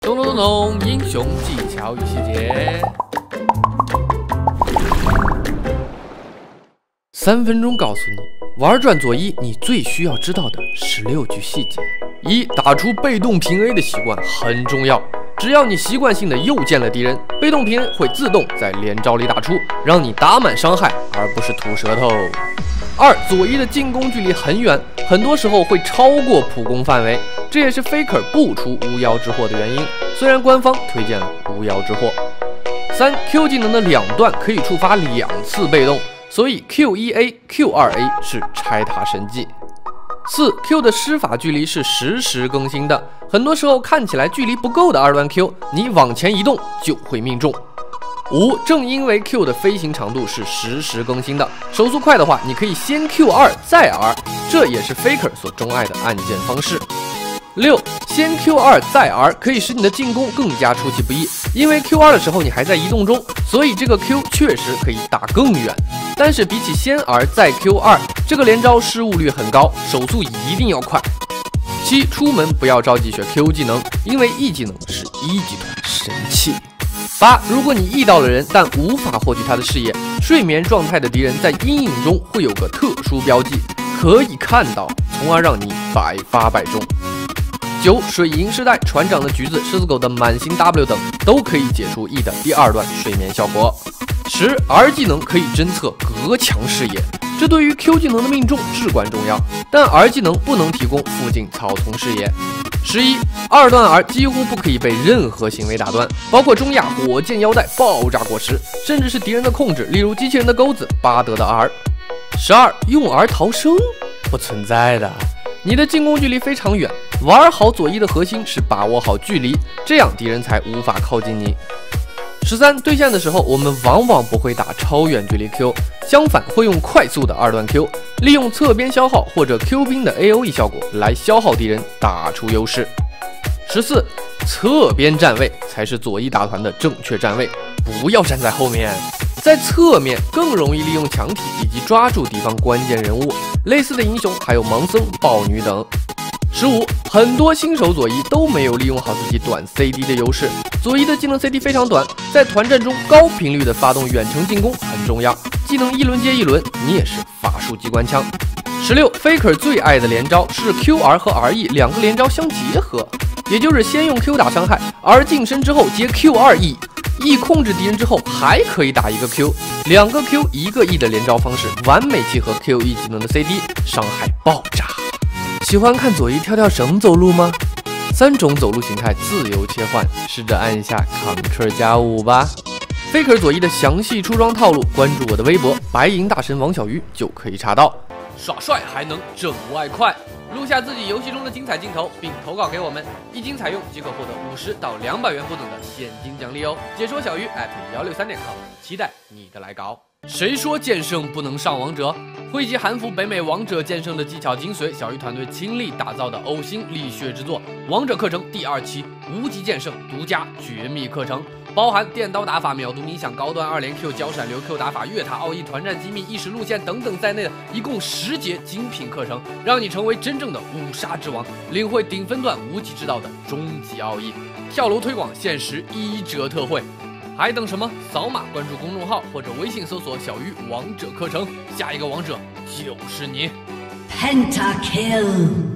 咚咚咚咚，英雄技巧与细节。3分钟告诉你，玩转左一你最需要知道的16句细节。一、打出被动平 A 的习惯很重要。只要你习惯性的诱见了敌人，被动平 A 会自动在连招里打出，让你打满伤害，而不是吐舌头。2、左一的进攻距离很远，很多时候会超过普攻范围，这也是 Faker 不出巫妖之祸的原因。虽然官方推荐了巫妖之祸。3、Q 技能的2段可以触发2次被动，所以 Q1A、Q2A 是拆塔神技。4、Q 的施法距离是实时更新的，很多时候看起来距离不够的2段 Q， 你往前移动就会命中。5、正因为 Q 的飞行长度是实时更新的，手速快的话，你可以先 Q2 再 R， 这也是 Faker 所钟爱的按键方式。6、先 Q2 再 R 可以使你的进攻更加出其不意，因为 Q2 的时候你还在移动中，所以这个 Q 确实可以打更远。但是比起先 R 再 Q2， 这个连招失误率很高，手速一定要快。7、出门不要着急学 Q 技能，因为 E 技能是1级团神器。8、如果你 E 到了人，但无法获取他的视野，睡眠状态的敌人在阴影中会有个特殊标记，可以看到，从而让你百发百中。9、水银时代、船长的橘子、狮子狗的满星 W 等都可以解除 E 的第2段睡眠效果。10、R 技能可以侦测隔墙视野，这对于 Q 技能的命中至关重要，但 R 技能不能提供附近草丛视野。11、2段 R 几乎不可以被任何行为打断，包括中亚火箭腰带、爆炸果实，甚至是敌人的控制，例如机器人的钩子、巴德的 R。12、用 R 逃生不存在的，你的进攻距离非常远，玩好左一的核心是把握好距离，这样敌人才无法靠近你。13、对线的时候，我们往往不会打超远距离 Q， 相反会用快速的2段 Q， 利用侧边消耗或者 Q 兵的 AOE 效果来消耗敌人，打出优势。14、侧边站位才是左一打团的正确站位，不要站在后面，在侧面更容易利用墙体以及抓住敌方关键人物，类似的英雄还有盲僧、豹女等。15、很多新手左一都没有利用好自己短 CD 的优势，左一的技能 CD 非常短，在团战中高频率的发动远程进攻很重要，技能一轮接一轮，你也是法术机关枪。16、Faker 最爱的连招是 QR 和 RE 2个连招相结合，也就是先用 Q 打伤害，R 近身之后接 Q2E，E 控制敌人之后还可以打一个 Q，2个 Q 1个 E 的连招方式，完美契合 QE 技能的 CD， 伤害爆炸。喜欢看左一跳跳绳走路吗？3种走路形态自由切换，试着按一下 Ctrl+5吧。Faker 左一的详细出装套路，关注我的微博白银大神王小鱼就可以查到。耍帅还能挣外快，录下自己游戏中的精彩镜头，并投稿给我们，一经采用即可获得50到200元不等的现金奖励哦。解说小鱼@163.com，期待你的来稿。谁说剑圣不能上王者？汇集韩服北美王者剑圣的技巧精髓，小鱼团队亲力打造的呕心沥血之作《王者课程》第2期无极剑圣独家绝密课程，包含电刀打法、秒读冥想、高端2连 Q、交闪流 Q 打法、越塔奥义、团战机密、意识路线等等在内的一共10节精品课程，让你成为真正的五杀之王，领会顶分段无极之道的终极奥义。跳楼推广限时1折特惠，还等什么？扫码关注公众号或者微信搜索小鱼王者课程，下一个王者就是你。 Pentakill。